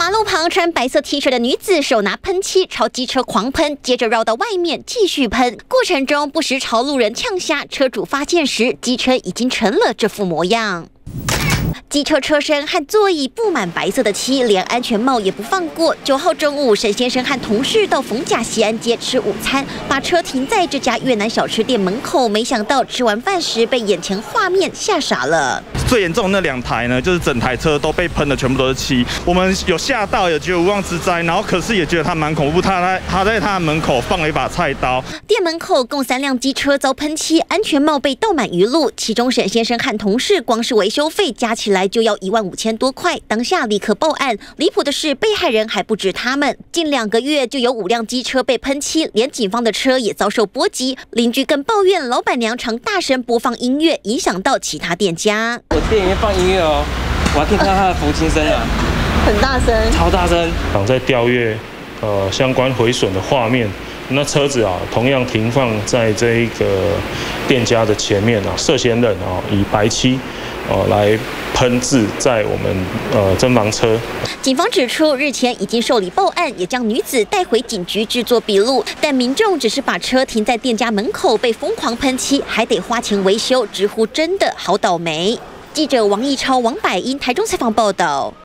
马路旁穿白色 T 恤的女子手拿喷漆朝机车狂喷，接着绕到外面继续喷，过程中不时朝路人呛瞎，车主发现时，机车已经成了这副模样。 机车车身和座椅布满白色的漆，连安全帽也不放过。9号中午，沈先生和同事到逢甲西安街吃午餐，把车停在这家越南小吃店门口，没想到吃完饭时被眼前画面吓傻了。 最严重的那2台呢，就是整台车都被喷的全部都是漆，我们有吓到，也觉得无妄之灾，然后可是也觉得他蛮恐怖，他在他的门口放了一把菜刀。 店门口共3辆机车遭喷漆，安全帽被倒满鱼露，其中沈先生和同事光是维修费加起来就要15000多块，当下立刻报案。离谱的是，被害人还不止他们，近2个月就有5辆机车被喷漆，连警方的车也遭受波及。邻居更抱怨，老板娘常大声播放音乐，影响到其他店家。 我店里面放音乐哦，我还可以看到他的抚琴声啊， 很大声， 超大声。 在调阅相关毁损的画面。 那车子同样停放在这一个店家的前面涉嫌人以白漆来喷渍在我们侦防车。 警方指出，日前已经受理报案，也将女子带回警局制作笔录，但民众只是把车停在店家门口，被疯狂喷漆，还得花钱维修，直呼真的好倒霉。记者王义超、王百英台中采访报道。